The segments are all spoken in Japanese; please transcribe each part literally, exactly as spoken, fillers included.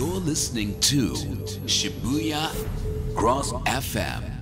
You're listening to Shibuya Cross エフエム.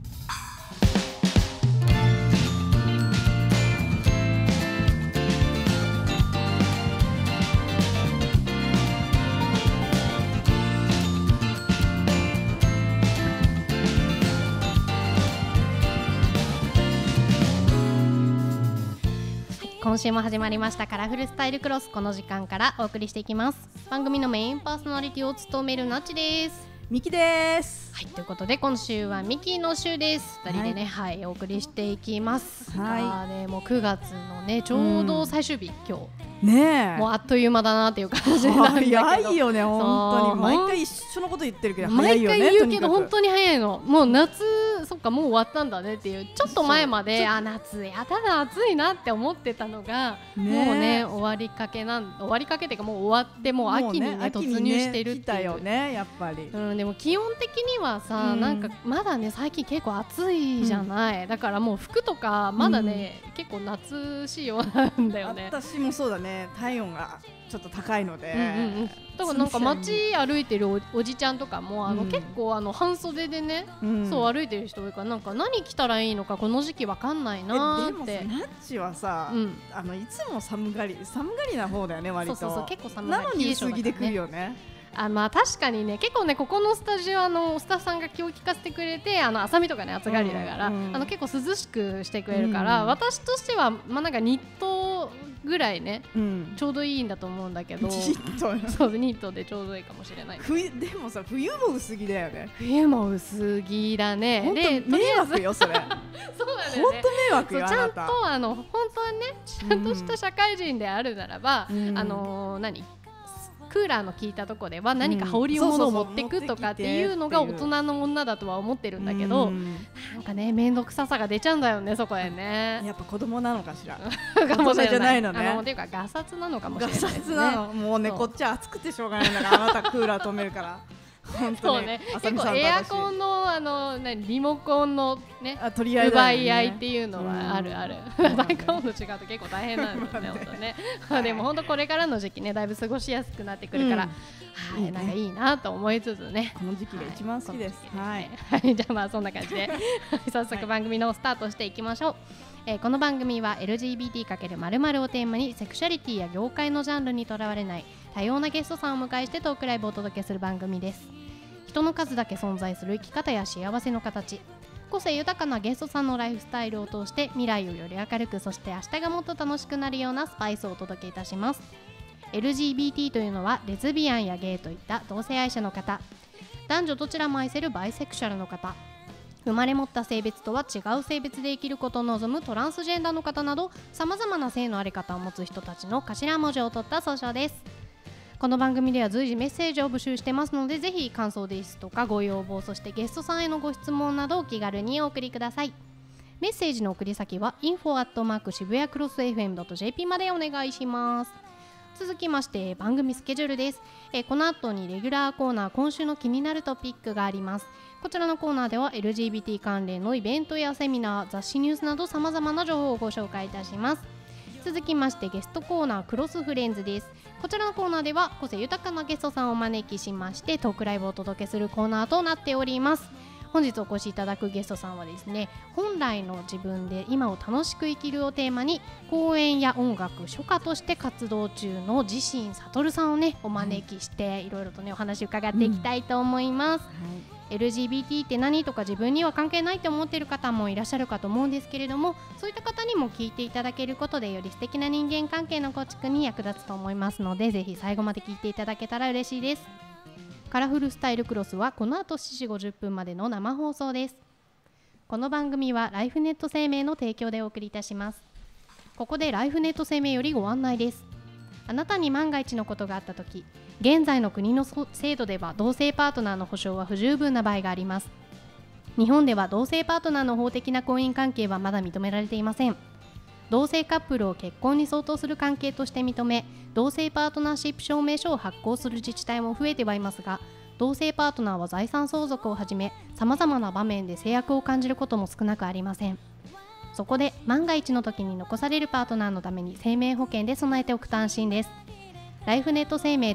今週も始まりましたカラフルスタイルクロス。この時間からお送りしていきます。番組のメインパーソナリティを務めるなっちです。 ミキです。 はい、ということで今週はミキの週です。ふたりでね、はい、はい、お送りしていきますが、はい、ね、もうくがつのねちょうど最終日、うん、今日ねえ、もうあっという間だなっていう感じなんだけど、 早いよね本当に。毎回一緒のこと言ってるけど早いよね。 毎回言うけど本当に早いの。もう夏、そっかもう終わったんだねっていう。ちょっと前まであ夏やただ暑いなって思ってたのが、ね、もうね終わりかけなん終わりかけっていうかもう終わってもう秋にね、ね突入してるっていう。来たよねやっぱり、うん、でも気温的にはさ、うん、なんかまだね最近結構暑いじゃない、うん、だからもう服とかまだね、うん、結構夏仕様なんだよね。 私もそうだね。体温がちょっと高いので、うんうんうん、 だからなんか街歩いてる お, おじちゃんとかもあの、うん、結構あの半袖でね、うん、そう歩いてる人多いから、なんか何着たらいいのかこの時期わかんないなーって。 でもさ、ナッチはさ、うん、あのいつも寒がり寒がりな方だよね割と。 そうそうそう、結構寒がりなのに薄着で来るよね。 あ、まあ確かにね、結構ねここのスタジオあのスタッフさんが気を利かせてくれて、あの浅見とかね暑がりだから、うんうん、あの結構涼しくしてくれるから、うん、私としてはまあなんかニットぐらいね、うん、ちょうどいいんだと思うんだけど、 ニットそうニットでちょうどいいかもしれない。 冬でもさ、冬も薄着だよね。 冬も薄着だね。 本当迷惑よそれ。 そうだね。 本当迷惑よ。 ちゃんとあの本当はねちゃんとした社会人であるならば、うん、あのー、何クーラーの効いたとこでは何か羽織物を持ってくとかっていうのが大人の女だとは思ってるんだけど、なんかね面倒くささが出ちゃうんだよねそこへね。 やっぱ子供なのかしら。 かもしれない。 じゃないのね。 あのっていうかガサツなのかもしれないですね。 ガサツなの。もうねこっちは暑くてしょうがないんだからあなたクーラー止めるから。本当ね、 結構エアコンのあのリモコンのね奪い合いっていうのはあるある。大根の違うと結構大変なんですね本当ね。でも本当これからの時期ねだいぶ過ごしやすくなってくるから、はい、なんかいいなと思いつつね。 この時期が一番好きです。 はい、じゃあまあそんな感じで早速番組のスタートしていきましょう。えー、この番組は エルジービーティー×〇〇 をテーマにセクシャリティや業界のジャンルにとらわれない多様なゲストさんをお迎えしてトークライブをお届けする番組です。人の数だけ存在する生き方や幸せの形、個性豊かなゲストさんのライフスタイルを通して未来をより明るく、そして明日がもっと楽しくなるようなスパイスをお届けいたします。 エルジービーティー というのはレズビアンやゲイといった同性愛者の方、男女どちらも愛せるバイセクシャルの方、生まれ持った性別とは違う性別で生きることを望むトランスジェンダーの方など、さまざまな性のあり方を持つ人たちの頭文字を取った総称です。この番組では随時メッセージを募集してますので、ぜひ感想ですとかご要望、そしてゲストさんへのご質問などお気軽にお送りください。メッセージの送り先は インフォ アットマーク 渋谷クロス エフエム ドット ジェーピー までお願いします。続きまして番組スケジュールです。えー、この後にレギュラーコーナー今週の気になるトピックがあります。こちらのコーナーでは エルジービーティー 関連のイベントやセミナー、雑誌ニュースなどさまざまな情報をご紹介いたします。続きましてゲストコーナークロスフレンズです。こちらのコーナーでは個性豊かなゲストさんをお招きしましてトークライブをお届けするコーナーとなっております。本日お越しいただくゲストさんはですね、本来の自分で今を楽しく生きるをテーマに講演や音楽書家として活動中の自身悟さんをねお招きしていろいろとねお話を伺っていきたいと思います。うん、はい、エルジービーティー って何とか自分には関係ないと思っている方もいらっしゃるかと思うんですけれども、そういった方にも聞いていただけることでより素敵な人間関係の構築に役立つと思いますので、ぜひ最後まで聞いていただけたら嬉しいです。カラフルスタイルクロスはこの後しちじごじゅっぷんまでの生放送です。この番組はライフネット生命の提供でお送りいたします。ここでライフネット生命よりご案内です。あなたに万が一のことがあったとき、現在の国の制度では同性パートナーの保障は不十分な場合があります。日本では同性パートナーの法的な婚姻関係はまだ認められていません。同性カップルを結婚に相当する関係として認め、同性パートナーシップ証明書を発行する自治体も増えてはいますが、同性パートナーは財産相続をはじめさまざまな場面で制約を感じることも少なくありません。そこで万が一の時に残されるパートナーのために生命保険で備えておくと安心です。ライフネット生命では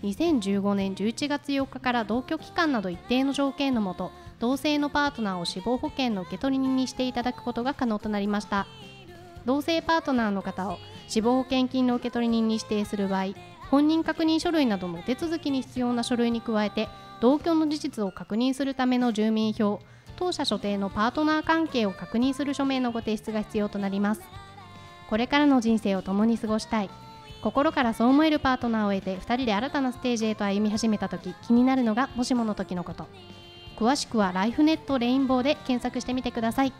にせんじゅうごねんじゅういちがつよっかから同居期間など一定の条件のもと、同性のパートナーを死亡保険の受取人にしていただくことが可能となりました。同性パートナーの方を死亡保険金の受取人に指定する場合、本人確認書類などの手続きに必要な書類に加えて、同居の事実を確認するための住民票、当社所定のパートナー関係を確認する書面のご提出が必要となります。これからの人生を共に過ごしたい、心からそう思えるパートナーを得てふたりで新たなステージへと歩み始めたとき、気になるのがもしもの時のこと。詳しくはライフネットレインボーで検索してみてください。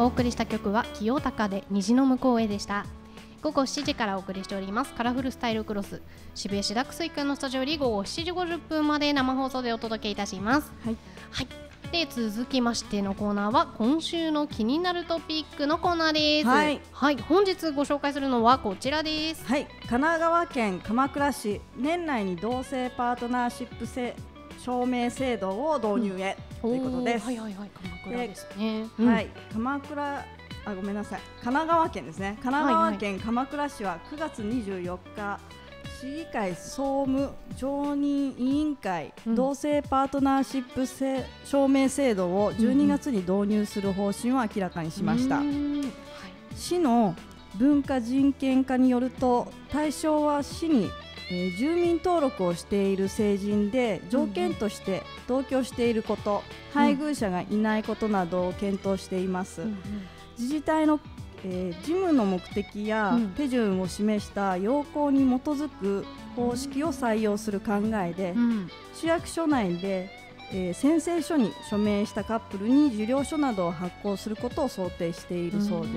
お送りした曲は清高で虹の向こうへでした。午後しちじからお送りしておりますカラフルスタイルクロス、渋谷シダックスイックのスタジオより午後しちじごじゅっぷんまで生放送でお届けいたします。 はい、 はい、で続きましてのコーナーは今週の気になるトピックのコーナーです。 はい、 はい、本日ご紹介するのはこちらです。 はい、神奈川県鎌倉市、年内に同性パートナーシップ制証明制度を導入へ、うん、ということです。 はいはいはい、鎌倉ですね。 はい、鎌倉あごめんなさい神奈川県ですね。神奈川県鎌倉市はくがつにじゅうよっか、市議会総務常任委員会、うん、同性パートナーシップ制証明制度をじゅうにがつに導入する方針を明らかにしました。うん、はい、市の文化人権課によると、対象は市に、えー、住民登録をしている成人で、条件として同居していること、うん、配偶者がいないことなどを検討しています。うんうん、自治体の、えー、事務の目的や手順を示した要項に基づく方式を採用する考えで、うん、市役所内で、えー、宣誓書に署名したカップルに受領書などを発行することを想定しているそうです。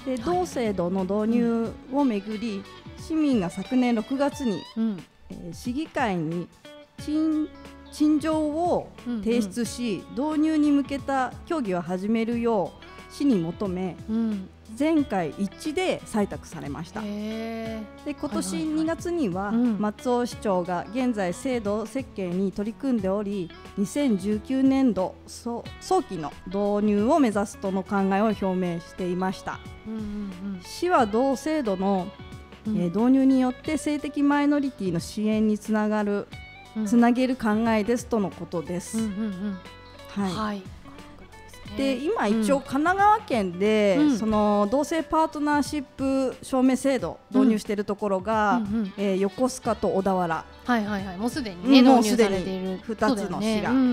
で、同制度の導入をめぐり、市民が昨年ろくがつに、うん、えー、市議会に陳陳情を提出し、うんうん、導入に向けた協議を始めるよう市に求め、うん、前回一致で採択されました。で、今年にがつには松尾市長が現在制度設計に取り組んでおり、にせんじゅうきゅうねんど早期の導入を目指すとの考えを表明していました。うんうんうん、市は同制度の、うん、えー、導入によって性的マイノリティの支援につながる、うん、つなげる考えですとのことです。うんうんうん、はい、はい、で今一応神奈川県で、うん、その同性パートナーシップ証明制度導入しているところが、うんうんうん、えー、横須賀と小田原、 はいはいはい、もうすでにね、うん、導入されているふたつの市が、ね、うんうんうん、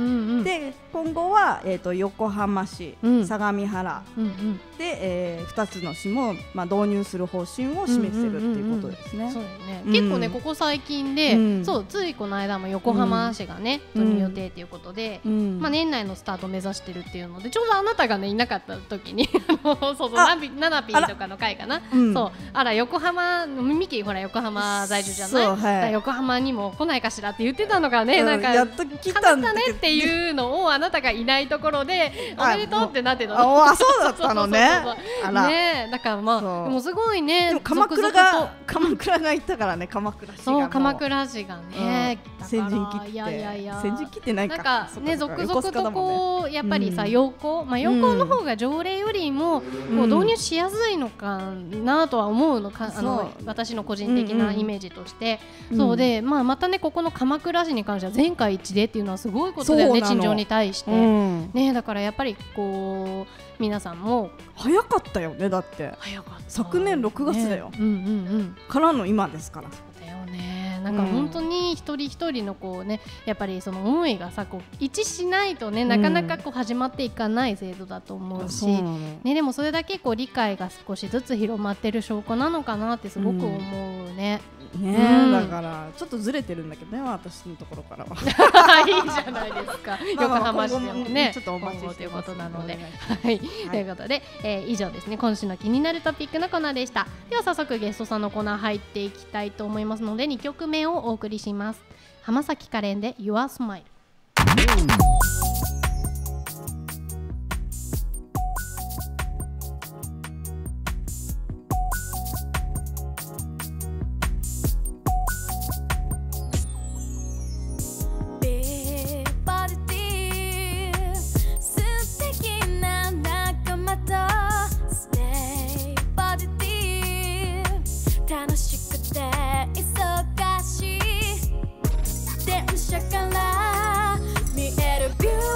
で今後は、えー、と横浜市、うん、相模原、うんうん、で、えー、ふたつの市も、まあ、導入する方針を示しているっていうことですね。 結構ね、ここ最近で、うん、そうついこの間も横浜市がね、うん、導入予定ということで、うん、まあ、年内のスタートを目指してるっていうので、ちょうどあなたがねいなかった時にそうそう、ナビナナピーとかの回かな、うん、そう、あら横浜ミキほら横浜在住じゃない、はい、横浜にも来ないかしらって言ってたのがね、うん、なんかやっと来たんだねっていうのをあなたがいないところでおめでとうってなってたの。あ、そうだったのね。 ね、だからまあでもすごいね、 でも鎌倉が鎌倉が行ったからね、鎌倉市がそう鎌倉市がね、 うん、先陣切って、いやいやいや先陣切ってないか、 なんかね続々とこうやっぱりさ、要項、まあ要項の方が条例よりもこう導入しやすいのかなとは思うのか、あの私の個人的なイメージとして、そうで、まあまたねここの鎌倉市に関しては全会一致でっていうのはすごいことだよね、陳情に対して、ね、だからやっぱりこう皆さんも早かったよね。だって早かった、 昨年ろくがつだよ、ね、うんうんうん、からの今ですから。 そうだよね、なんか本当に一人一人のこうね、やっぱりその思いがさこう一致しないとね、なかなかこう始まっていかない制度だと思うし、うん、ね、でもそれだけこう理解が少しずつ広まってる証拠なのかなってすごく思うね。 うんね、うん、だからちょっとずれてるんだけどね、私のところからはいいじゃないですか横浜市でもね、 ちょっとお待ちしてということなので、はい、ということで、えー、以上ですね、今週の気になるトピックのコーナーでした。では早速ゲストさんのコーナー入っていきたいと思いますので、にきょくめをお送りします。浜崎カレンで Your Smile。 楽しくて忙しい電車から見えるビュー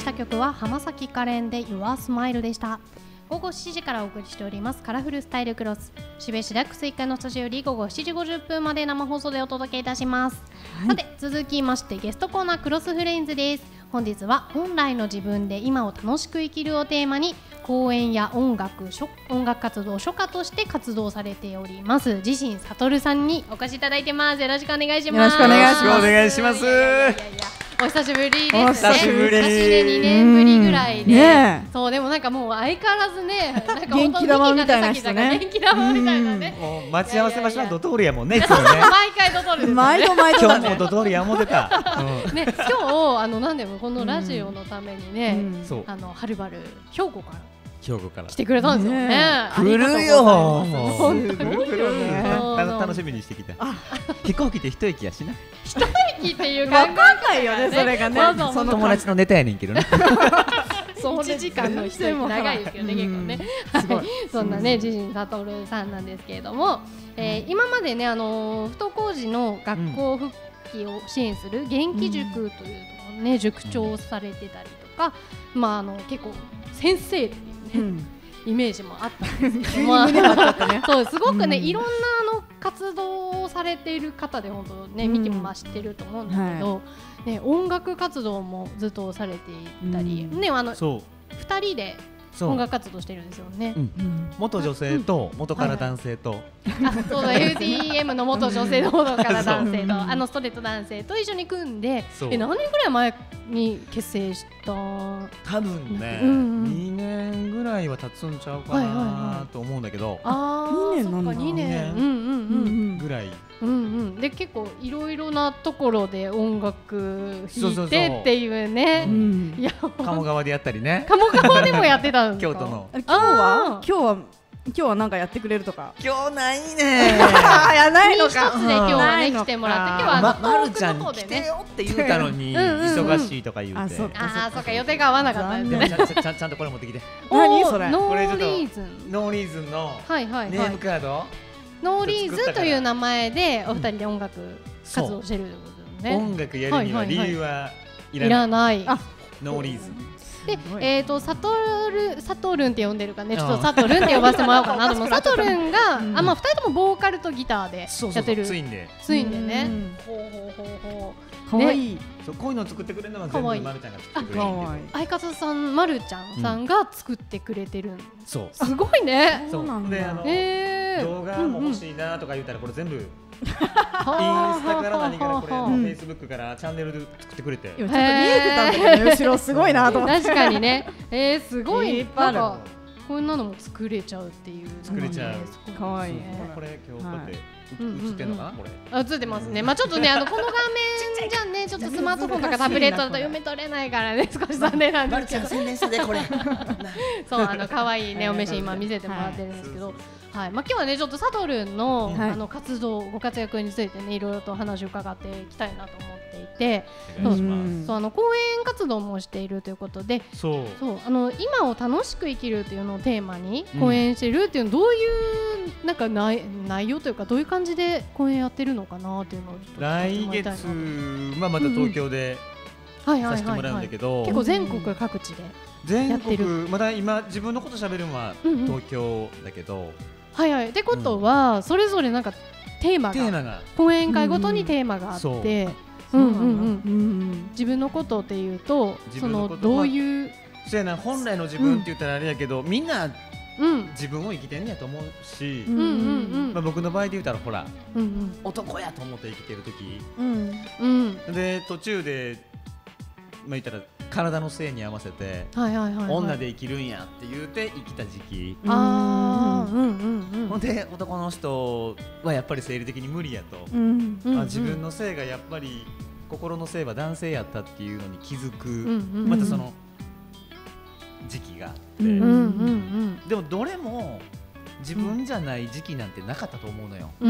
した曲は浜崎カレンで Your Smile でした。午後しちじからお送りしておりますカラフルスタイルクロス、渋谷シダックスいっかいのスタジオより午後しちじごじゅっぷんまで生放送でお届けいたします。はい、さて続きましてゲストコーナークロスフレンズです。本日は本来の自分で今を楽しく生きるをテーマに講演や音楽音楽活動書家として活動されております自身悟さんにお越しいただいてます。よろしくお願いします。 よろしくお願いします。 よろしくお願いします。 いやいやいやいやお久しぶりですね。 お久しぶり。 私でにねんぶりぐらいで、 ね、 そうでもなんかもう相変わらずね、なんか元気玉みたいな人ね。 元気玉みたいなね。 もう待ち合わせ場所はドトールやもんね、いつもね。 毎回ドトールですね。 毎度毎度今日もドトールやもてた。 ね、今日あのなんでもこのラジオのためにね、 そうあのはるばる兵庫から兵庫から来てくれたんですよね。 来るよ。 本当にすごいよね。 楽しみにしてきた。飛行機で一息やしな。 一息っていうわかんないよね、それがね。 その友達のネタやねんけどね。 いちじかんの一息長いですけどね、結構ね。そんなね、自身悟さんなんですけれども、今までね、あの不登校児の学校復帰を支援する元気塾というのをね、塾長されてたりとか、まああの結構先生っていうね、イメージもあったんですけど、まあそうすごくね、いろんなあの活動をされている方で本当ね見ても知ってると思うんだけど、ね音楽活動もずっとされていたり、ねあのふたりで音楽活動してるんですよね。 元女性と元から男性と、 あそうだ ユーティーエム の元女性と元から男性とあのストレート男性と一緒に組んで、え何年ぐらい前に結成した？ 多分ねにねんぐらいは経つんちゃうかなと思うんだけど、 ああそっかにねんぐらい。 うんうん、で結構いろいろなところで音楽弾いてっていうね、 いや鴨川でやったりね。 鴨川でもやってたんですか？ 京都の。 今日は今日は今日はなんかやってくれるとか。 今日ないね。 やないのか。 一つで今日はね来てもらって、今日はまるちゃんに来てよって言うたのに忙しいとか言うて。 ああそうか予定が合わなかったんですね。 ちゃんちゃんとこれ持ってきて。 何それ？ ノーリーズン。 ノーリーズンのネームカード。 ノーリーズンという名前でお二人で音楽活動してるってことですね。 音楽やるには理由はいらない。 ノーリーズン。 で、えっとサトルサトルンって呼んでるかね、ちょっとサトルンって呼ばせてもらおうかなと思う。サトルンが、あまあ二人ともボーカルとギターでやってる。 ツインで。 ツインでね。ほうほうほうほう。 かわいい。 そうこういうの作ってくれるのは全部まるちゃんが作ってくれる。 相方さんまるちゃんさんが作ってくれてる。 そう。 すごいね。 そうなんだ。 であの動画も欲しいなとか言ったらこれ全部。インスタから何からこれ、フェイスブックからチャンネルで作ってくれて。 ちょっと見えてたんだけど後ろすごいなと思って。 確かにね。えーすごいなんかこんなのも作れちゃうっていう。 作れちゃう。 可愛い。 これ今日こうやって映ってんのかなこれ。 あ映ってますね。まあちょっとねあのこの画面じゃねちょっとスマートフォンとかタブレットだと読み取れないからね少し残念なんですけど。 宣伝してこれ。 そうあの可愛いねお召し今見せてもらってるんですけど。はい、まあ今日はねちょっとサトルンの、はい、あの活動ご活躍についてねいろいろと話を伺っていきたいなと思っていて、そうそうあの講演活動もしているということで、 そうそうあの今を楽しく生きるというのをテーマに講演しているっていうの、どういうなんか内内容というかどういう感じで講演やってるのかなっていうのをちょっと来月まあまた東京でさせてもらうんだけど、 結構全国各地で全国まだ今自分のこと喋るのは東京だけど。 はいはい、ってことは、うん、それぞれなんかテーマが、ーマが講演会ごとにテーマがあって、自分のことっていうとそのどういう、 そうやな本来の自分って言ったらあれやけど、うん、みんな、うん、自分を生きてんねやと思うし、まあ僕の場合で言ったらほら、うんうん、男やと思って生きてる時、うんうん、で途中でまあ言ったら体の性に合わせて女で生きるんやって言うて生きた時期、ほんで男の人はやっぱり生理的に無理やと、うんまあ、自分の性がやっぱり心の性は男性やったっていうのに気づく、うんうん、またその時期があって、うんうんうん、でもどれも自分じゃない時期なんてなかったと思うのよ、うん、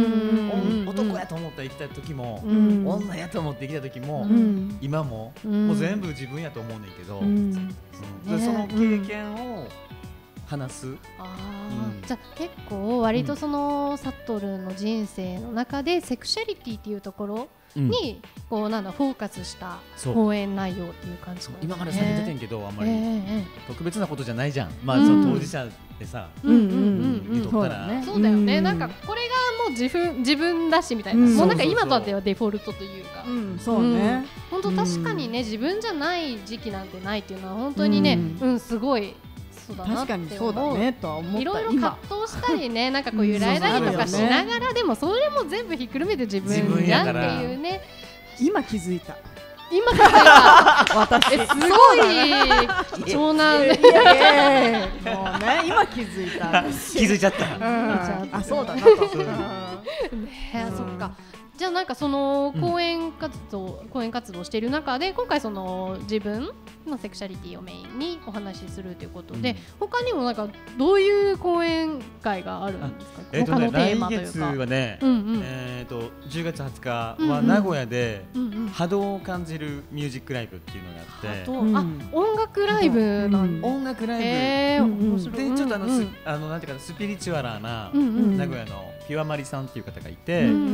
男やと思ったら生きた時も、うん、女やと思って生きた時も、うん、今も、うん、もう全部自分やと思うねんけど、うんうん、でその経験を話す。 あ、うん、じゃあ結構割とその、うん、サトルの人生の中でセクシャリティっていうところに、うん、こうなんだフォーカスした講演内容っていう感じ、ね、 今までされててんけどあんまり、えー、特別なことじゃないじゃん、まあ、うん、その当事者でさ言っとったらそうだよね、うん、なんかこれがもう自分自分だしみたいな、うん、もうなんか今とってはデフォルトというか、 うん、そうね、 本当確かにね、自分じゃない時期なんてないっていうのは本当にね、うん、うん、すごいそうだなって思う。確かにそうだねとは思った。いろいろ葛藤したりね、なんかこう揺らいだりとかしながら、でもそれも全部ひっくるめて自分じゃんっていうね。 今気づいた。 今気づいた。 私すごい貴重な。もうね、 今気づいた。 気づいちゃった。 あ、そうだなと。 ね、そっか。じゃあなんかその講演活動、うん、講演活動をしている中で今回その自分のセクシャリティをメインにお話しするということで、うん、他にもなんかどういう講演会があるんですか？ えーとね、 他のテーマというか。 来月はね、うんうん、えーとじゅうがつはつかは名古屋で波動を感じるミュージックライブっていうのがあって、 うん、あ、音楽ライブなんだ、 うん、音楽ライブ、 えーうん、 でちょっとあの、うん、あのなんていうかスピリチュアルな名古屋のピュアマリさんっていう方がいて、うんうんうん、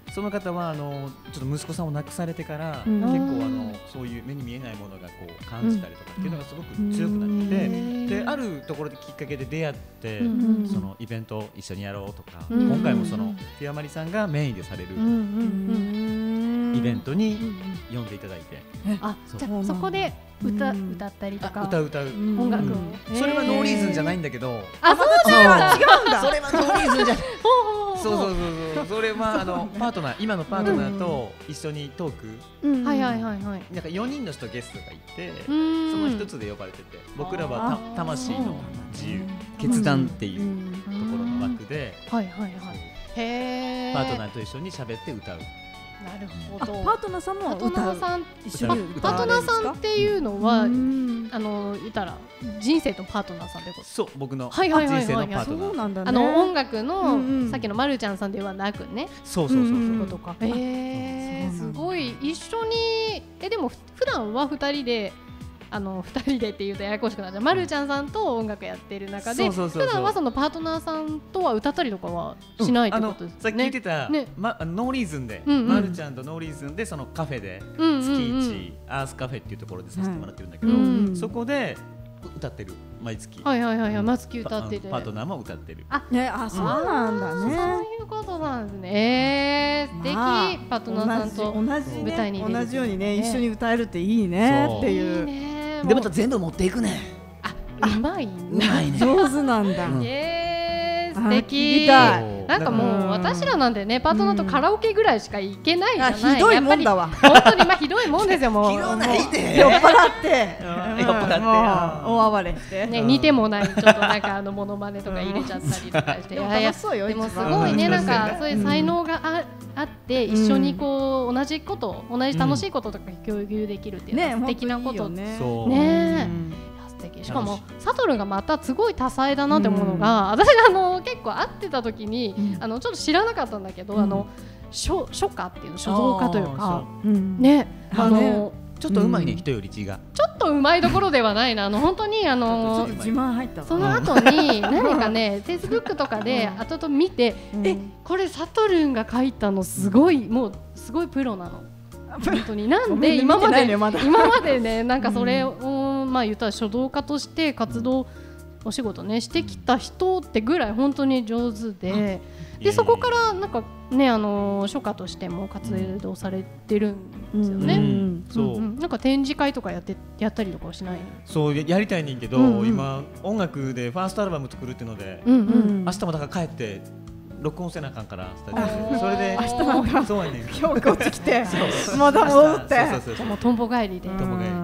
その方はあのちょっと息子さんを亡くされてから、うん、結構あのそういう目に見えないものがこう感じたりとかっていうのがすごく強くなって、うん、であるところできっかけで出会って、うん、そのイベントを一緒にやろうとか、うん、今回もそのピュアマリさんがメインでされる、うん、イベントに呼んでいただいて、 うん、あ、じゃあそこで歌、歌ったりとか歌う歌う音楽を、 うん、それはノーリーズンじゃないんだけど、 あ、そうなんだ、 違うんだ、 それはノーリーズンじゃないそうそうそうそう、それはあのパートナー、今のパートナーと一緒にトーク、 うん、はいはいはいはい、 なんかよにんの人ゲストがいて、その一つで呼ばれてて、僕らはた魂の自由決断っていうところの枠で、 はいはいはい、へー、 パートナーと一緒に喋って歌う。 なるほど。 パートナーさんも歌う。パートナーさん一緒に歌う。パートナーさんっていうのは、あの言ったら人生とパートナーさんってこと。 そう、僕の人生のパートナー。 そうなんだね。 あの音楽のさっきのまるちゃんさんではなくね。 そうそうそうそう。 ことか。ええ、すごい一緒に、えでも普段は二人で。あのふたりでっていうとややこしくなっちゃう、まるちゃんさんと音楽やってる中で、普段はそのパートナーさんとは歌ったりとかはしないってことですね。 さっき言ってた、ね、ま、ノーリーズンで、うんうん、まるちゃんとノーリーズンでそのカフェで、うんうんうん、月一アースカフェっていうところでさせてもらってるんだけど、うんうん、そこで歌ってる、毎月。 はいはいはいはい、毎月歌ってて、 パートナーも歌ってる。 あ、ね、あ、そうなんだね。 そういうことなんですね。えー、素敵、まあ、パートナーさんと舞台に同じ、ね、同じようにね、一緒に歌えるっていいねっていう。いいね、 でまた全部持っていくね。 あ、うまいね。 うまいね。 上手なんだ。 えー、素敵。なんかもう私らなんでね、パートナーとカラオケぐらいしか行けないじゃない。 ひどいもんだわ。 本当にまあひどいもんですよ、もう。 ひどないで。 酔っ払って、 酔っ払って、 大暴れして。 ね、似てもないちょっとなんかあのモノマネとか入れちゃったりとかして。 でも楽しそうよ。 でもすごいね、なんかそういう才能がああって一緒にこう同じこと同じ楽しいこととか共有できるっていうのは素敵なことね。ね。しかもサトルがまたすごい多彩だなって思うのが、私あの結構会ってた時に、うん、あのちょっと知らなかったんだけど、うん、あの書書家っていうの書道家というか、うん、ね、あのちょっとうまいね、人より字がちょっとうまいところではないな、あの本当にあの自慢入ったその後に何かねフェイスブックとかで後々見て、えこれサトルンが書いたのすごい、もうすごいプロなの。本当になんで今まで今までね、なんかそれをまあ言ったら書道家として活動お仕事ねしてきた人ってぐらい本当に上手で、でそこからなんかね、あの書家としても活動されてるんですよね。そうなんか展示会とかやってやったりとかはしない？ そうやりたいねんけど、今音楽でファーストアルバム作るっていうので、明日もだから帰って録音せなあかんからスタジオで、それで明日なんかそうやねん、 今日こっち来てまだ戻って、 じゃもうとんぼ帰りで、 とんぼ帰り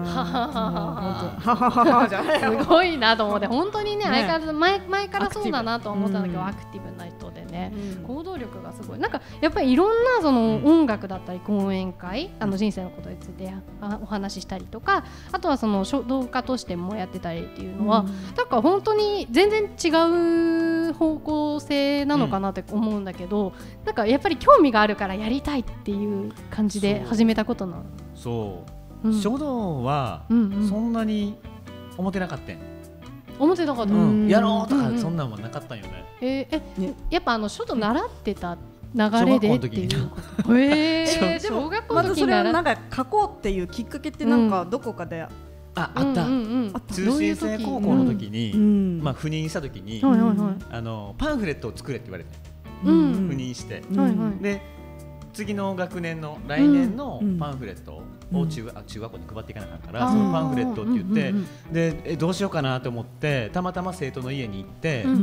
すごいなと思って、本当にね、相変わらず前前からそうだなと思ったんだけど、アクティブな人でね、行動力がすごい。なんかやっぱりいろんなその音楽だったり講演会、あの人生のことについてお話ししたりとか、あとはその書道家としてもやってたりっていうのは、なんか本当に全然違う方向性なのかなって思うんだけど、なんかやっぱり興味があるからやりたいっていう感じで始めたことなの。 そう、うん、書道はそんなに思ってなかったん、 思ってなかった、 うん、やろうとかそんなんもなかったんよね。 えー、え、ね、やっぱあの書道習ってた流れでっていうこと。えー、小学校の時にまたそれはなんか書こうっていうきっかけってなんかどこかで、うん、 ああった、うんうんうん、通信制高校の時に、うん、まあ赴任した時に、うん、あのパンフレットを作れって言われて、うん、赴任して、うん、で次の学年の来年のパンフレットを 中,、うん、中学校に配っていかなかったから、うん、そのパンフレットって言って、うんうんうん、でえどうしようかなと思ってたまたま生徒の家に行って、うんうんうん、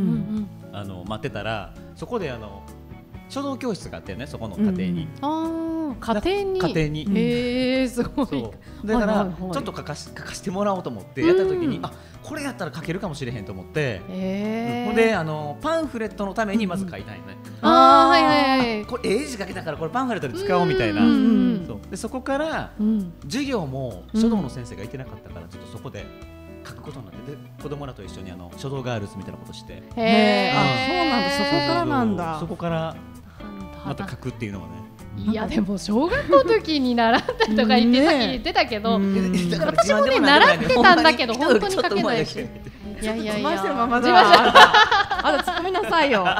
あの待ってたらそこであの書道教室があってね、そこの家庭に、うん、 あ家庭に家庭に、 へーすごい。 そうだから、はいはいはい、ちょっと書かし書かしてもらおうと思ってやった時に、うん、あこれやったら書けるかもしれへんと思って、へー、ほんであのパンフレットのためにまず書いたんよね、 うん、あーはいはいはい、 これ英字書けたからこれパンフレットで使おうみたいな、うんうん、そうでそこから、うん、授業も書道の先生がいてなかったからちょっとそこで書くことになって、で子供らと一緒にあの書道ガールズみたいなことして、 へー、あそうなんだ、そこからなんだ、 そこからまた書くっていうのはね。 いやでも小学校の時に習ったとか言って、さっき言ってたけど、私もね習ってたんだけど本当に書けないし、いやいやいや、 自慢してるままだわ。あと突っ込みなさいよ。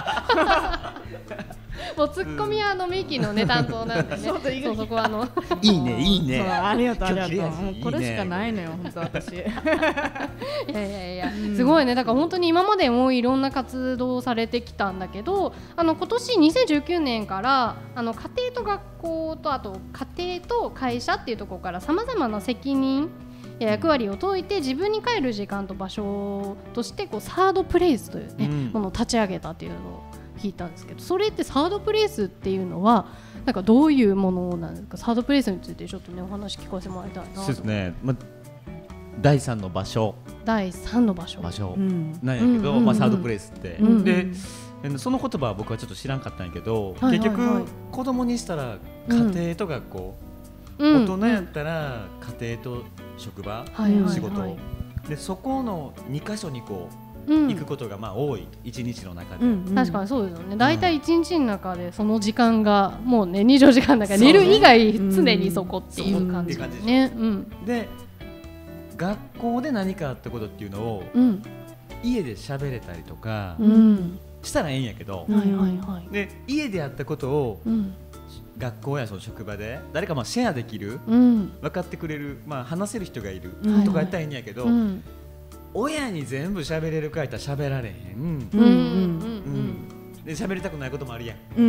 もうツッコミはあのミキのね担当なんでね。そうそこはあのいいねいいね。 ありがとうありがとう。もうこれしかないのよ本当私。いやいやいやすごいね。だから本当に今までもいろんな活動をされてきたんだけど、あの今年にせんじゅうきゅうねんからあの家庭と学校とあと家庭と会社っていうところからさまざまな責任役割を解いて自分に帰る時間と場所としてこうサードプレイスというね、うん、ものを立ち上げたっていうのを聞いたんですけど、それってサードプレイスっていうのはなんかどういうものなんですか。サードプレイスについてちょっとねお話聞かせてもらいたいなと。 そうですね、ま、だいさんの場所だいさんの場所場所なんやけど、まあ、サードプレイスって、うんうん、でその言葉は僕はちょっと知らんかったんやけど、はいはいはい、結局子供にしたら家庭と学校、うん、大人やったら家庭と職場、うん、仕事、はいはいはい、でそこのにか所にこう、うん、行くことがまあ多いいちにちの中で、うんうん、確かにそうですよね。だいたいいちにちの中でその時間がもうねにじゅうよじかんだから寝る以外常にそこっていう感じですね。 で学校で何かあったことっていうのを、うん、家で喋れたりとか、うん、したらええんやけど、はいはいはい、で家でやったことを、うん、学校やその職場で誰かまあシェアできる、うん、分かってくれる、まあ、話せる人がいる、うん、とかやったらいいんやけど、はいはい、親に全部喋れるかいったら喋られへん、うんうんうんうん、で喋りたくないこともあるやん、うん、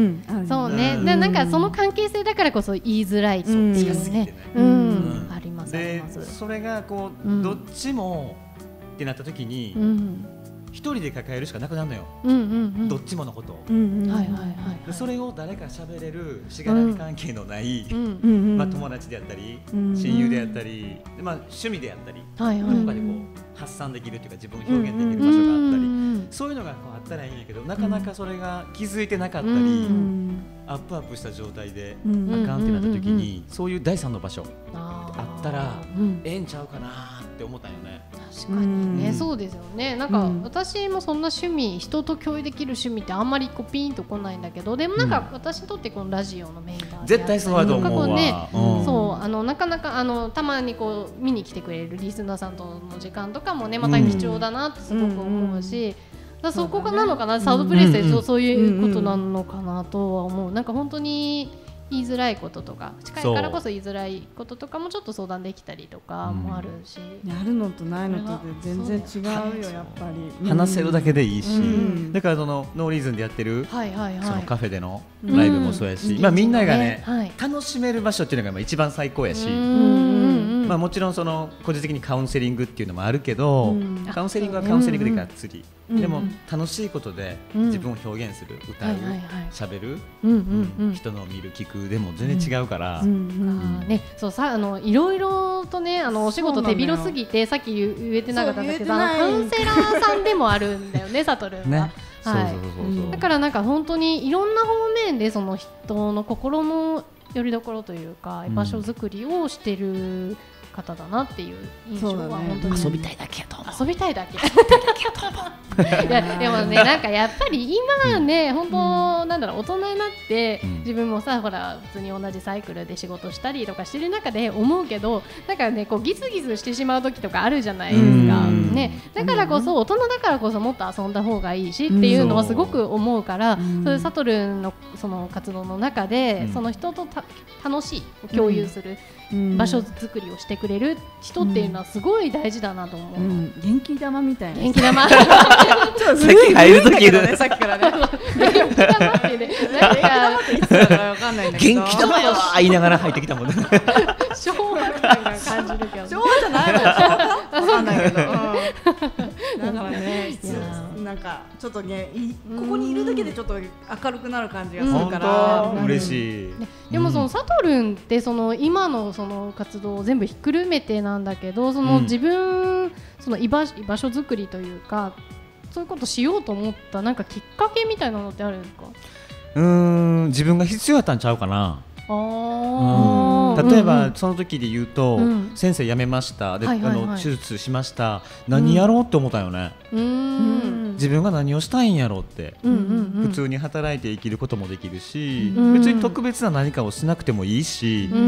そうね、うん、でなんかその関係性だからこそ言いづらいっていうね、うんうん、ありますあります。 でそれがこう、うん、どっちもってなった時に、うん一人で抱えるしかなくなるのよ、うんうんうん、どっちものことを、うんうんはいはいはい、でそれを誰か喋れるしがらみ関係のない、うんまあ、友達であったり、うん、親友であったり、うんまあ、趣味であったり、はいはい、とかでこう発散できるというか自分を表現できる場所があったり、うん、そういうのがこうあったらいいんやけどなかなかそれが気づいてなかったり、うん、アップアップした状態であかんってなった時に、うん、そういう第三の場所あったら、うん、ええんちゃうかなって思ったんよね。 確かにね、うん、そうですよね。なんか、うん、私もそんな趣味人と共有できる趣味ってあんまりこうピンとこないんだけど、でもなんか私にとってこのラジオのメンバー絶対そうだと思うわ、ねうん、そうあのなかなかあのたまにこう見に来てくれるリスナーさんとの時間とかもねまた貴重だなってすごく思うし、うんだそこがなのかな、サードプレイスで そ, う、そういうことなのかなとは思う。なんか本当に言いづらいこととか近いからこそ言いづらいこととかもちょっと相談できたりとかもあるし、 うん、やるのとないのとで全然違うよやっぱり話せるだけでいいし、うん、だからそのノーリーズンでやってる、はいはいはい、そのカフェでのライブもそうやし、うんまあ、みんながね、はい、楽しめる場所っていうのが一番最高やし、うんまあ、もちろんその個人的にカウンセリングっていうのもあるけど、うん、カウンセリングはカウンセリングでがっつり、うん、でも楽しいことで自分を表現する、うん、歌う、喋る、うんうんうん、人の見る聞くでも全然違うから、うんうんあね、そうさあのいろいろとねあのお仕事手広すぎてさっき言えてなかったんだけどカウンセラーさんでもあるんだよねサトルンは、ねはい、だからなんか本当にいろんな方面でその人の心の拠り所というか居場所づくりをしてる方だなっていう印象は本当に、 遊びたいだけやと思う。 遊びたいだけいやでもね、なんかやっぱり今ね、うん、本当なんだろう、大人になって、うん、自分もさ、ほら普通に同じサイクルで仕事したりとかしてる中で思うけど、なんかねこうギスギスしてしまう時とかあるじゃないですか、ね、だからこそ大人だからこそもっと遊んだ方がいいしっていうのはすごく思うから、うん、そういうサトルのその活動の中で、うん、その人とた楽しい共有する、うん、場所作りをしてくれる人っていうのはすごい大事だなと思う、うん、 元気玉みたいな、 元気玉さっき入るときいるね、さっきからね元気玉ってね、なんか元気玉やわ言いながら入ってきたもんね昭和感が感じるけど、 昭和じゃないのよ、わかんないけど、うん、だからね、なんかちょっとね、ここにいるだけでちょっと明るくなる感じがするから、 うん、嬉しい。 でもそのサトルンってその今のその活動を全部ひっくるめてなんだけど、その自分、その居場所作りというか、そういうことしようと思ったなんかきっかけみたいなのってあるんですか？ うーん、自分が必要やったんちゃうかな。あ、うん、例えば、うんうん、その時で言うと、うん、先生辞めましたで、はいはいはい、あの手術しました、何やろうって思ったよね、うん、自分が何をしたいんやろうって、うんうんうん、普通に働いて生きることもできるし、うん、別に特別な何かをしなくてもいいし、うんうんうん、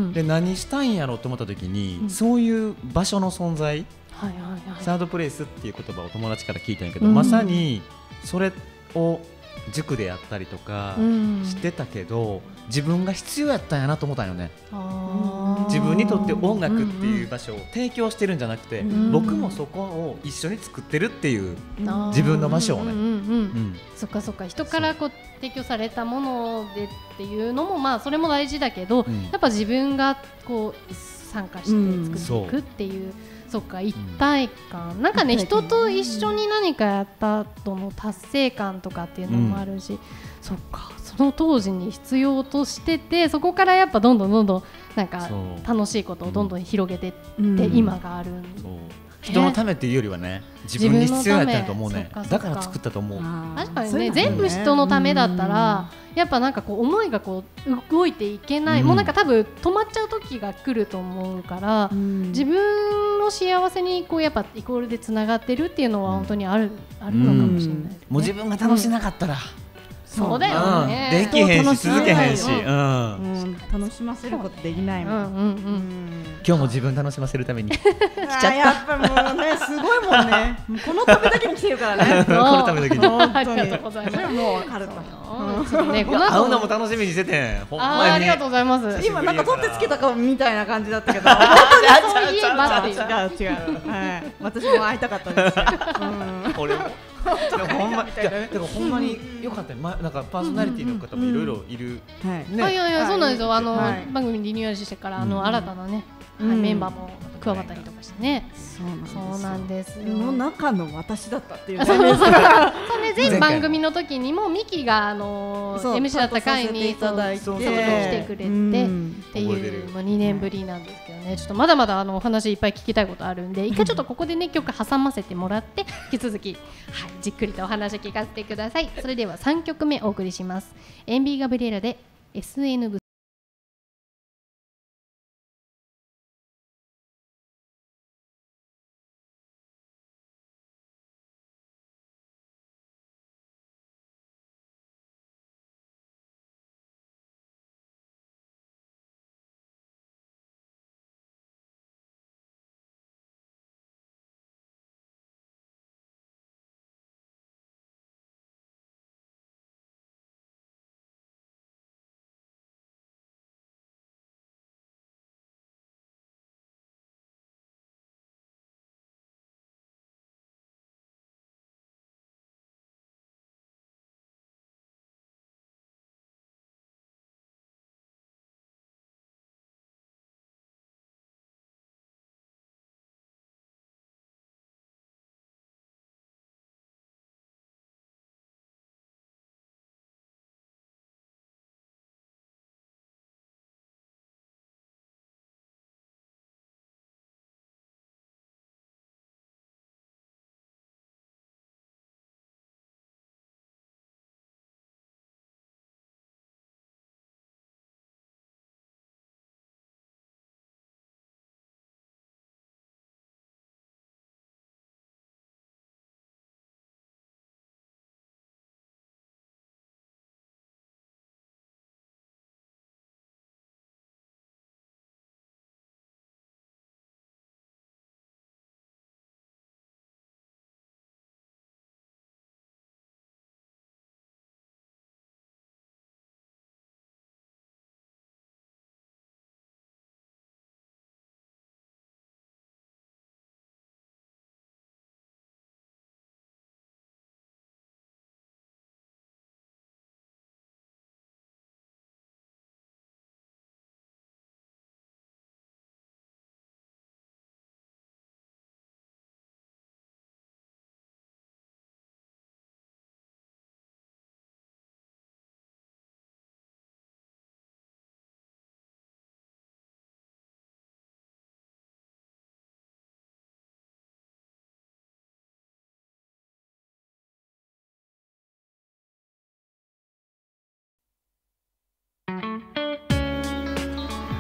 で何したいんやろうって思った時に、うん、そういう場所の存在、はいはいはい、サードプレイスっていう言葉を友達から聞いたんやけど、うん、まさにそれを塾でやったりとかしてたけど、自分が必要やったんやなと思ったんよね。自分にとって音楽っていう場所を提供してるんじゃなくて、うん、僕もそこを一緒に作ってるっていう自分の場所をね、うんうんうん、 そっかそっか、人からこう提供されたものでっていうのもまあそれも大事だけど、うん、やっぱ自分がこう参加して作っていくっていう、うん、そっか、一体感、うん、なんかね、人と一緒に何かやった後の達成感とかっていうのもあるし、うん、そっか、その当時に必要としてて、そこからやっぱどんどんどんどんなんか楽しいことをどんどん広げてって、うん、今がある、 そう人のためっていうよりはね、自分に必要やったと思うね。だから作ったと思う。 確かにね、全部人のためだったら、やっぱなんかこう思いがこう動いていけない、うん、もうなんか多分止まっちゃう時が来ると思うから、うん、自分の幸せにこうやっぱイコールでつながってるっていうのは本当にある、うん、あるのかもしれない、ね、 もう自分が楽しなかったら、うん、 そうだよね、 うん、できへんし続けへんし、うんうん、楽しませることできないもん、うんうんうん、 今日も自分楽しませるために来ちゃった。 やっぱもうね、すごいもんねこのためだけに来てるからねこのためだけにありがとうございます。 もう分かると、 うん、ね、この会うのも楽しみにしてて、ほんまにあ、ありがとうございます。 今なんか取ってつけたかみたいな感じだったけどそういえばっていう、 違う違う、はい、私も会いたかったです、うん、 俺もほんま、いや、でもほんまに良かったよ。ま、なんかパーソナリティの方もいろいろいる。 いやいや、そうなんですよ。あの番組リニューアルしてから、あの新たなね、メンバーも加わったりとかしてね。そうなんです。 の中の私だったっていう。 そうね、全番組の時にもミキがあの エムシー だった回に来てくれてっていうもうにねんぶりなんですけどね。ちょっとまだまだあのお話いっぱい聞きたいことあるんで、一回ちょっとここでね曲挟ませてもらって引き続き、はい、じっくりとお話聞かせてください。それではさんきょくめお送りします。エンビーガブリエラで エスエヌ 部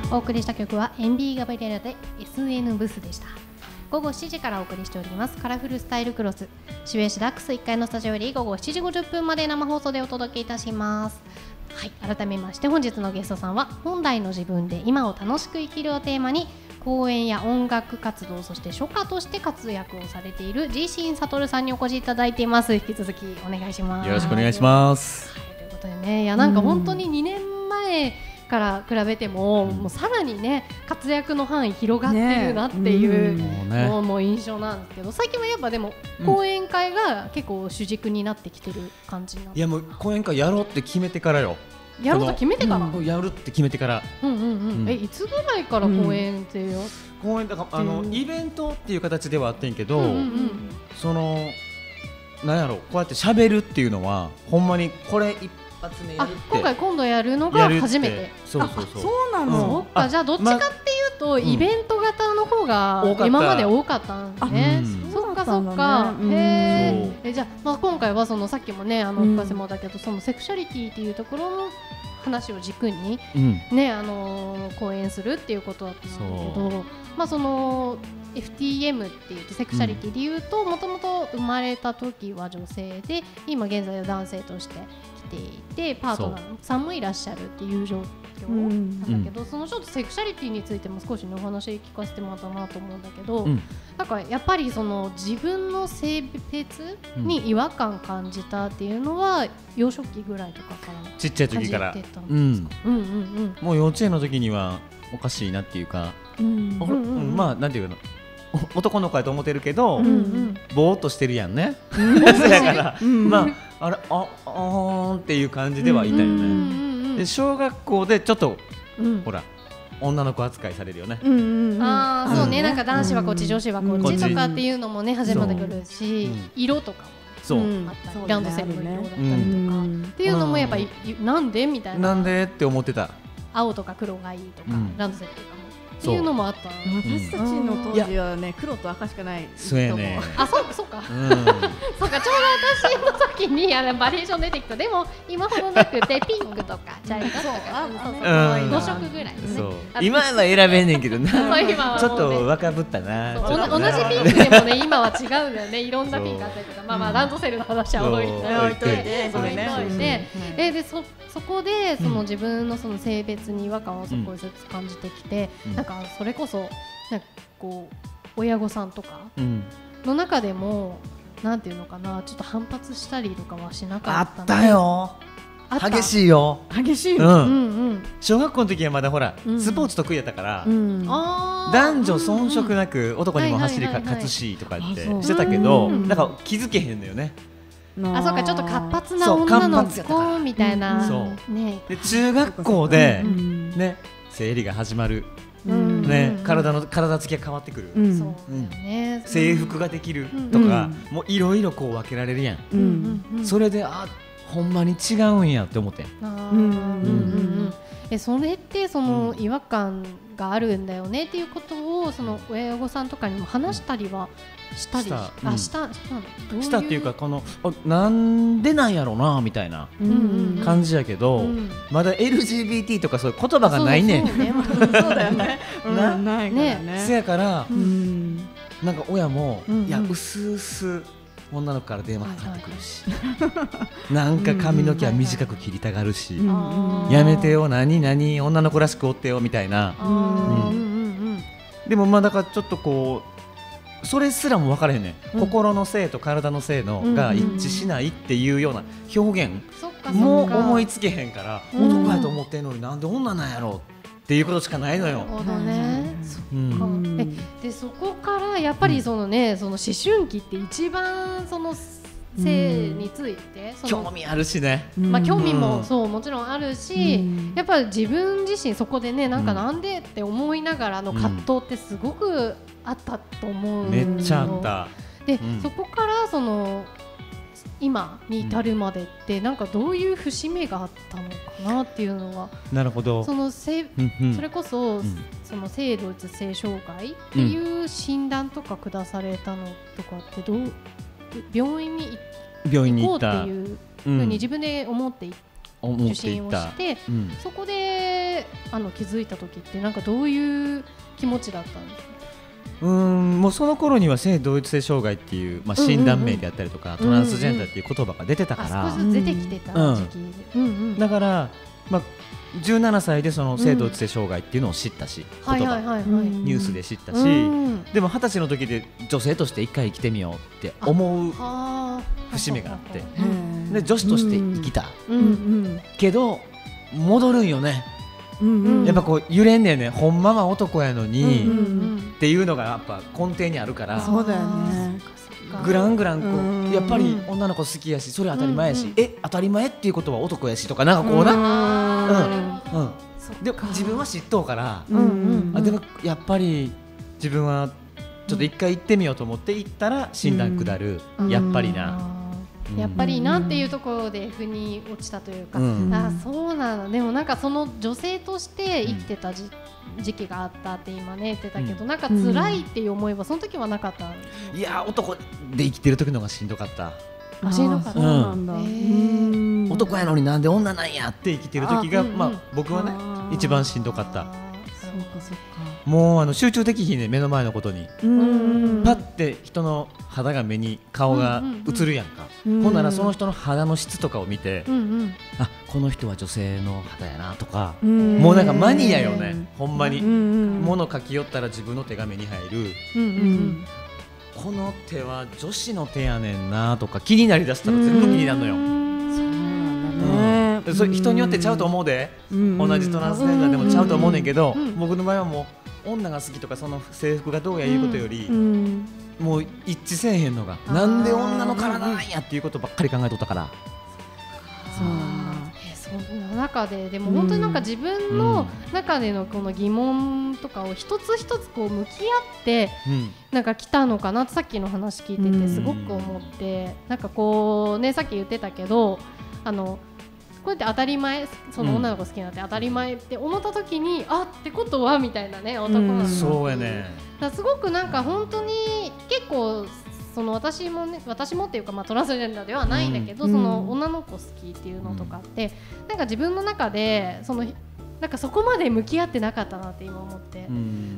お送りした曲はエンビーガブリエラで エスエヌ ブスでした。午後しちじからお送りしておりますカラフルスタイルクロス、渋谷市ダックスいっかいのスタジオより午後しちじごじゅっぷんまで生放送でお届けいたします。はい、改めまして本日のゲストさんは本来の自分で今を楽しく生きるをテーマに講演や音楽活動、そして書家として活躍をされているジーシンサトルさんにお越しいただいています。引き続きお願いします。 よろしくお願いします。 はい、ということでね、いやなんか本当ににねんまえから比べても、うん、もうさらにね活躍の範囲広がってるなっていうのも印象なんですけど、最近はやっぱでも講演会が結構主軸になってきてる感じなんですか？ いやもう講演会やろうって決めてからよ。 やろうと決めてから、 うん、やるって決めてから、 うんうんうんうん、えいつぐらいから講演ってよ、 うん、講演だからあのイベントっていう形ではあってんけど、うんうんうん、そのなんやろこうやって喋るっていうのはほんまにこれ一発目やるって、 今回今度やるのが初めて。 そうそうそう。 そうなの。 そっか、じゃあどっちかっていうと、ま、イベント型の方が今まで多かったんですね。うん、そっかそっか。 うん、 へえ。じゃあ、まあ、今回はそのさっきもねあの聞かせてもらったけど、うん、そのセクシャリティっていうところの話を軸に、うん、ねあのー、講演するっていうことだったんだけど、まあそのエフティーエム っていうセクシャリティでいうと、もともと生まれた時は女性で今現在は男性として来ていてパートナーさんもいらっしゃるっていう状況なんだけど、うん、そのちょっとセクシャリティについても少しのお話聞かせてもらったなと思うんだけど、うん、なんかやっぱりその自分の性別に違和感感じたっていうのは幼少期ぐらいとかからちっちゃい時から、うんうんうん、もう幼稚園の時にはおかしいなっていうか、うんうんうん、まあなんていうの男の子やと思ってるけど、うんうん、ぼーっとしてるやんね、うん、だから、うん、まああれああーんっていう感じではいたよね、うんうんうん、で小学校でちょっと、うん、ほら女の子扱いされるよね、うんうんうん、 ああそうね、なんか男子はこっち、うん、女子はこっちとかっていうのもね始まってくるし、うん、色とかもそうあったり、ランドセルの色だったりとか、うん、っていうのもやっぱり、うん、なんでみたいな、 なんでって思ってた。 青とか黒がいいとか、うん、ランドセルとかもっていうのもあった。 私たちの当時はね、黒と赤しかない。 そうやね。 あ、そうそうか。うん、そうか、ちょうど私の時にあのバリエーション出てきた。でも今ほどなくてピンクとか茶色とか、ご色ぐらいですね。 今は選べんねんけどな。ちょっと若ぶったな。 同じピンクでもね、今は違うんだよね。いろんなピンクあったりとか、まあまあランドセルの話は置いといて、置いといて、えでそそこでその自分のその性別に違和感を少しずつ感じてきて。なんかそれこそなんかこう親御さんとかの中でも、うん、なんていうのかな、ちょっと反発したりとかはしなかったの？ あったよ。あった激しいよ。 激しい、 うんうんうん、小学校の時はまだほら、うん、スポーツ得意やったから、うん、男女遜色なく男にも走り勝つしとかってしてたけど、なんか気づけへんのよね。 あ、そうか、ちょっと活発な女の子みたいな、 そうね、で中学校で、うん、ね生理が始まる、うんね、体の体つきが変わってくる、うんそうね、制服ができるとか、うん、もういろいろこう分けられるやん、うんうん、それであほんまに違うんやって思ってん。あ、うんうんうん、 えそれってその違和感があるんだよねっていうことをその親御さんとかにも話したりはしたりした、うん、あしたしたしたっていうか、このなんでなんやろうなみたいな感じやけど、うんうん、まだ エルジービーティー とかそういう言葉がないねん。そうだよね。なないからね。 せやから、うん、なんか親も、うんうん、いやうすうす女の子から電話かかってくるし、なんか髪の毛は短く切りたがるし、うんうん、やめてよ何何女の子らしくおってよみたいな、うんうん、でもまあだからちょっとこうそれすらも分からへんねん、うん、心の性と体の性のが一致しないっていうような表現も思いつけへんから、うん、男やと思ってんのになんで女なんやろっていうことしかないのよ。なるほどね。 うん、えでそこからやっぱりそのね、うん、その思春期って一番その性について、 うん、興味あるしね、 まあ、興味もそうもちろんあるし、うん、やっぱり自分自身そこでねなんかなんでって思いながらの葛藤ってすごくあったと思うの、 めっちゃあった。 で、うん、そこからその今に至るまでってなんかどういう節目があったのかなっていうのは。 なるほど。 そのせ、うんうん、それこそ、うん、その性同一性障害っていう診断とか下されたのとかってどう病院に病院に行った行こうっていうふうに自分で思って受診をして、うん、そこであの気づいた時ってなんかどういう気持ちだったんですか？ うーんもうその頃には性同一性障害っていう、まあ、診断名であったりとか、うんうんうん、トランスジェンダーっていう言葉が出てたから、 うんうん、少しずつ出てきてた時期で、うんうん、 だから、まあ、じゅうななさいでその性同一性障害っていうのを知ったし、うん、言葉、はいはいはいはい、ニュースで知ったし、うん、でもはたちの時で女性として一回生きてみようって思う節目があって、で女子として生きた、うんうん、けど戻るんよね、うんうん、やっぱこう揺れんねんね、ほんまは男やのに、うんうんうん、っていうのがやっぱ根底にあるから、 そうだよね、 グラングランこうやっぱり女の子好きやしそれ当たり前やし、うんうん、え当たり前っていうことは男やしとかなんかこうな、うんうん、で自分は知っとうから、うんうんうん、あでもやっぱり自分はちょっと一回行ってみようと思って行ったら診断下る、うん、やっぱりな、 うん、やっぱりなっていうところで腑に落ちたというか、うん、あそうなんだ。でもなんかその女性として生きてたじ、うん、時期があったって今ね言ってたけど、うん、なんか辛いっていう思いはその時はなかった、 うん、いや男で生きてる時の方がしんどかった。 あしんどかった。そうなんだ、 うん、男やのになんで女なんやって生きてる時が、うんうん、まあ、僕はね一番しんどかった。 そうかそうか。 もうあの集中できひんね、目の前のことに。うんパッて人の肌が目に顔が映るやんか、うんうんうん、ほんならその人の肌の質とかを見て、うんうん、あこの人は女性の肌やなとか、うん、もうなんかマニアよね、ほんまに、うんうん、物書き寄ったら自分の手が目に入る、うんうん、この手は女子の手やねんなとか気になりだしたら全部気になるのよ、うん、そうなんだね、うん、それ人によってちゃうと思うで、うん、同じトランスジェンダーでもちゃうと思うねんけど、うん、僕の場合はもう女が好きとかその制服がどうやいうことより、うんうんもう一致せえへんのがなんで女の体なんやっていうことばっかり考えとったから。 そうなんだ。えそんな中ででも本当になんか自分の中でのこの疑問とかを一つ一つこう向き合ってなんか来たのかなってさっきの話聞いててすごく思って、なんかこうねさっき言ってたけどあのこうやって当たり前その女の子好きになって当たり前って思った時に、うん、あってことはみたいなね男なんだ、うん、 そうやね。 だすごくなんか本当に結構その私もね私もっていうかまあトランスジェンダーではないんだけど、うん、その女の子好きっていうのとかって、うん、なんか自分の中でそのなんかそこまで向き合ってなかったなって今思って、うん、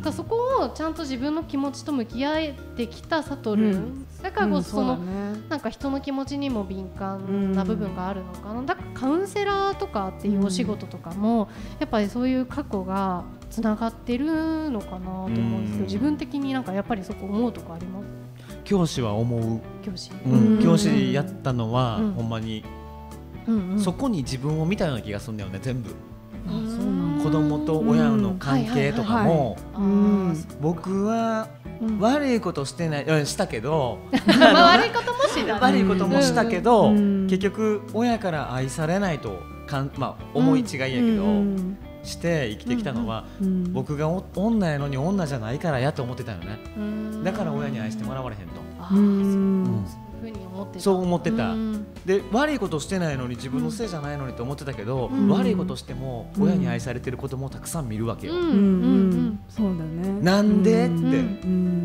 だそこをちゃんと自分の気持ちと向き合ってきたサトル、うん、だからこそその、うんそうだね、なんか人の気持ちにも敏感な部分があるのかな、だからカウンセラーとかっていうお仕事とかも、うん、やっぱりそういう過去がつながってるのかなと思うんですけど、自分的になんかやっぱりそこ思うとこあります？ 教師は思う。 教師、 うん、教師やったのは、うん、ほんまに、うんうん、そこに自分を見たような気がするんだよね全部。子供と親の関係とかも僕は悪いことしてない、したけどまあ悪いこともした悪いこともしたけど結局親から愛されないとかん、まあ、思い違いやけどして生きてきたのは僕が女やのに女じゃないからやと思ってたよね。だから親に愛してもらわれへんと。うんそう思ってた。で悪いことしてないのに自分のせいじゃないのにと思ってたけど、うん、悪いことしても親に愛されてる子供をたくさん見るわけよ、うんうんうん、 そうだね。 なんでって、うん、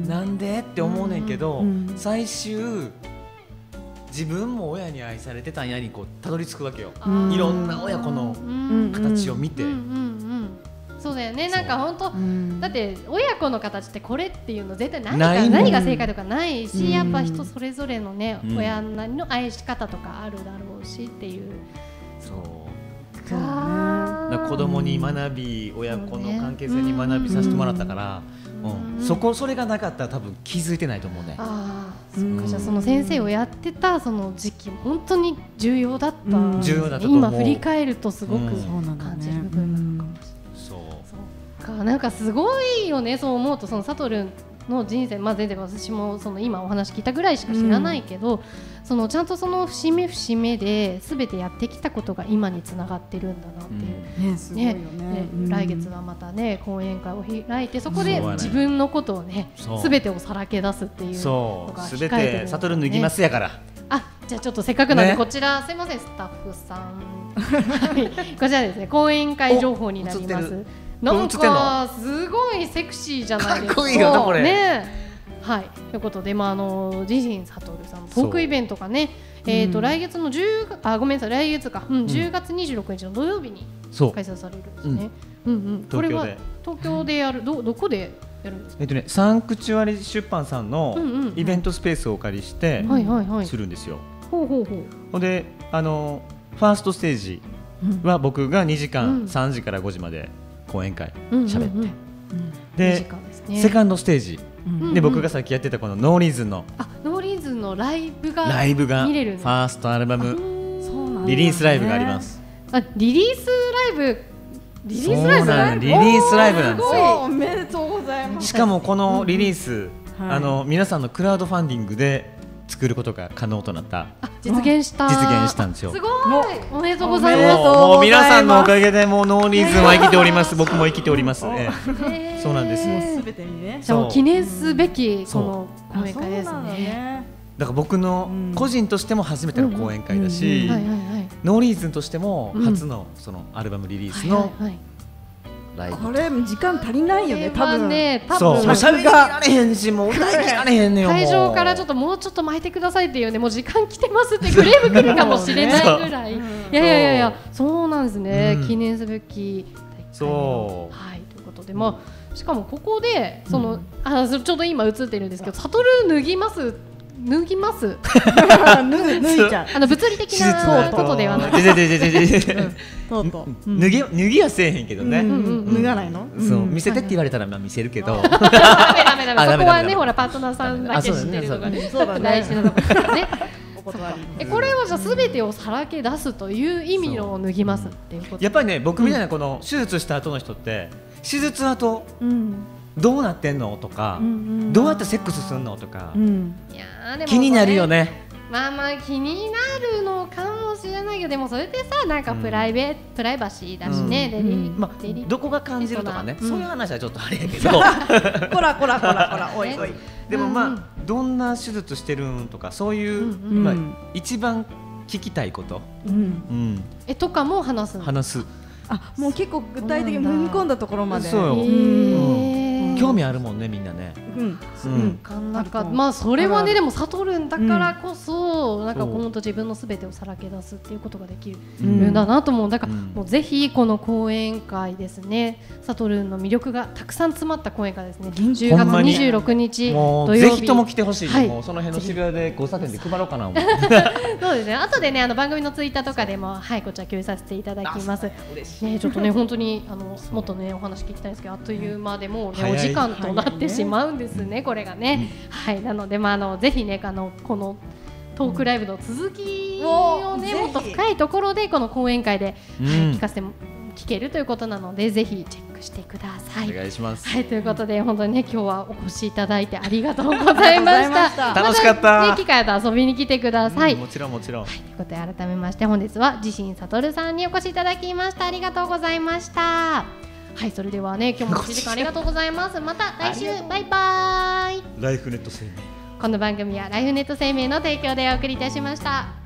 なんでって思うねんけど、うん、最終自分も親に愛されてたんやにこうたどり着くわけよ。いろんな親子の形を見て、うんうんうんうんそうだよね。なんか本当、うん、だって親子の形ってこれっていうの絶対何か何が正解とかないし、うん、やっぱ人それぞれのね、うん、親なりの愛し方とかあるだろうしっていう。 そうか。だから子供に学び、親子の関係性に学びさせてもらったから、うんうん、そこそれがなかったら多分気づいてないと思うね。 ああ、そっか。じゃあその先生をやってたその時期本当に重要だった、うん、 重要だったと思う。 今振り返るとすごく感じる部分なのかもしれない。なんかすごいよね。そう思うとそのサトルの人生、まあ、全然私もその今お話聞いたぐらいしか知らないけど、うん、そのちゃんとその節目節目で全てやってきたことが今につながってるんだなっていう、 うんねすごいよねねうん、来月はまたね講演会を開いてそこで自分のことをね全てをさらけ出すっていうのが控えてるんだね。 全てサトル脱ぎますやから。 あ、じゃあちょっとせっかくなんで、ね、こちらすいませんスタッフさんはい、こちらですね講演会情報になります。なんかすごいセクシーじゃないですか。 かっこいいよなこれ。 ね、はいということで、まああのジジンサトルさんトークイベントがねえっと来月のじゅうあごめんなさい来月か、うん、じゅうがつにじゅうろくにちの土曜日に開催されるんですね。うんうん、これは東京でやるどどこでやるんですか。 えっとねサンクチュアリ出版さんのイベントスペースをお借りしてするんですよ。 ほうほうほう。 ほんであのファーストステージは僕がにじかん、うん、さんじからごじまで講演会喋って、でセカンドステージで僕がさっきやってたこのノーリーズンのあノーリーズンのライブがライブがフ見れるァーストアルバムリリースライブがあります。 あリリースライブリリースライブなんリリースライブなんですよ。 おめでとうございます。 しかもこのリリース、うんはい、あの皆さんのクラウドファンディングで作ることが可能となった実現した実現したんですよ。 すごいおめでとうございます。 もう皆さんのおかげでもうノーリーズンは生きております。僕も生きておりますね。そうなんです。 すべてにね。 じゃあ記念すべきこの講演会ですね。 だから僕の個人としても初めての講演会だし、ノーリーズンとしても初のそのアルバムリリースのライブ。 これ時間足りないよね。多分ね、多分喋りられへんし、もう歌いきられへんねよ。 会場からちょっともうちょっと巻いてくださいっていうね、もう時間来てますってクレーム来るかもしれないぐらい。いやいやいやいや、そうなんですね。記念すべきそう。 はいということで、まあしかもここでそのあちょうど今映ってるんですけど、サトル脱ぎます。脱ぎます脱いちゃうあの物理的なことではなくて脱ぎ脱ぎはせえへんけどね。 脱がないの。 そう見せてって言われたらまあ見せるけど、 ダメダメダメ、そこはねほらパートナーさんだけ知ってるのがね大事なのからね。えこれはじゃあすべてをさらけ出すという意味の脱ぎますっていうこと。 やっぱりね僕みたいなこの手術した後の人って手術後どうなってんのとか、どうやってセックスすんのとか、気になるよね。 まあまあ気になるのかもしれないけど、でもそれってさなんかプライベートプライバシーだしね。デリまあどこが感じるとかね、そういう話はちょっとあれやけど、こらこらこらこらおいおい。 でもまあどんな手術してるんとかそういうまあ一番聞きたいこと、 えとかも話す話す。 あもう結構具体的に踏み込んだところまで。 そうよ。興味あるもんねみんなね。 うんうん。なんかまあそれはねでも悟るんだからこそなんか本当自分のすべてをさらけ出すっていうことができるんだなと思う。だからもうぜひこの講演会ですね。悟るの魅力がたくさん詰まった講演会ですね。じゅうがつにじゅうろくにち土曜日。 ぜひとも来てほしい。もうその辺の渋谷で交差点で配ろうかな。 そうですね。後でねあの番組のツイッターとかでもはいこちら共有させていただきます。ねちょっとね本当にあのもっとねお話聞きたいんですけどあっという間でもうねお時間となってしまうんですねこれがね。はいなのでまああのぜひねあのこのトークライブの続きをねもっと深いところでこの講演会で聞かせて聞けるということなのでぜひチェックしてください。 お願いします。 はいということで本当にね今日はお越しいただいてありがとうございました。 楽しかった。 ね機会あると遊びに来てください。 もちろんもちろん。 はいということで改めまして本日は自身悟さんにお越しいただきました。ありがとうございました。はいそれではね今日もいちじかんありがとうございます。また来週バイバイ。 ライフネット生命。 この番組はライフネット生命の提供でお送りいたしました。